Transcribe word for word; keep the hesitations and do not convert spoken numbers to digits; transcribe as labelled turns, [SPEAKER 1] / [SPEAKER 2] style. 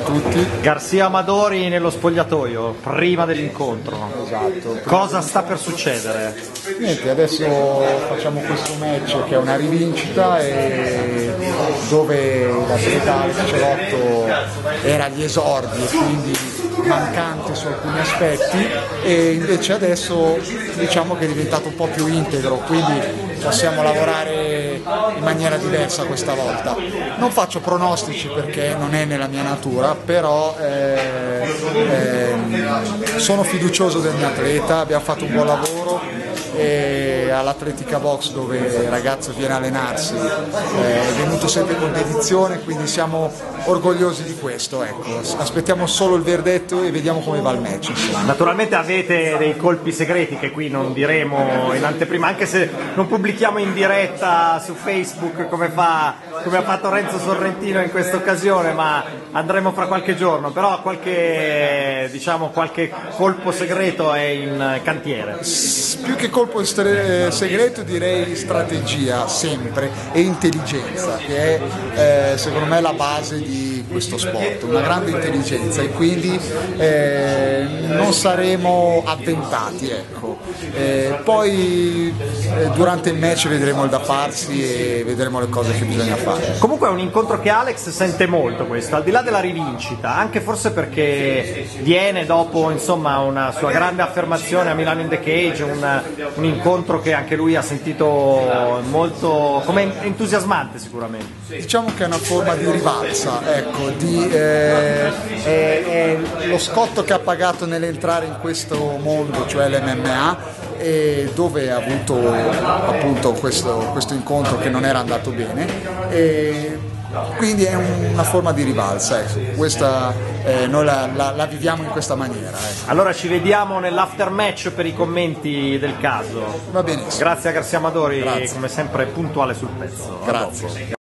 [SPEAKER 1] tutti.
[SPEAKER 2] Garcia Amadori nello spogliatoio, prima dell'incontro.
[SPEAKER 1] Esatto.
[SPEAKER 2] Cosa sta per succedere?
[SPEAKER 1] Niente, adesso facciamo questo match che è una rivincita e dove l'atleta Alex Cerotto era agli esordi e quindi mancante su alcuni aspetti, e invece adesso diciamo che è diventato un po' più integro, quindi possiamo lavorare in maniera diversa questa volta. Non faccio pronostici perché non è nella mia natura, però eh, eh, sono fiducioso del mio atleta, abbiamo fatto un buon lavoro e all'Atletica Box, dove il ragazzo viene a allenarsi, è venuto sempre con dedizione, quindi siamo orgogliosi di questo. Ecco. Aspettiamo solo il verdetto e vediamo come va il match. Insomma.
[SPEAKER 2] Naturalmente avete dei colpi segreti che qui non diremo in anteprima, anche se non pubblichiamo in diretta su Facebook come, fa, come ha fatto Renzo Sorrentino in questa occasione, ma andremo fra qualche giorno, però qualche, diciamo, qualche colpo segreto è in cantiere.
[SPEAKER 1] Più che colpo segreto direi strategia sempre e intelligenza, che è eh, secondo me la base di questo sport, una grande intelligenza, e quindi eh, non saremo avventati, ecco. Eh, poi eh, durante il match vedremo il da farsi e vedremo le cose che bisogna fare.
[SPEAKER 2] Comunque è un incontro che Alex sente molto, questo, al di là della rivincita, anche forse perché viene dopo, insomma, una sua grande affermazione a Milano in the Cage, un, un incontro che anche lui ha sentito molto come entusiasmante sicuramente.
[SPEAKER 1] Diciamo che è una forma di rivalsa, ecco, di, eh, è, è lo scotto che ha pagato nell'entrare in questo mondo, cioè l'M M A, e dove ha avuto appunto questo, questo incontro che non era andato bene, e quindi è una forma di rivalsa, ecco. Questa eh, noi la, la, la viviamo in questa maniera, ecco.
[SPEAKER 2] Allora ci vediamo nell'after match per i commenti del caso.
[SPEAKER 1] Va benissimo.
[SPEAKER 2] Grazie a Garcia Amadori,
[SPEAKER 1] Grazie.
[SPEAKER 2] come sempre puntuale sul pezzo.
[SPEAKER 1] Grazie.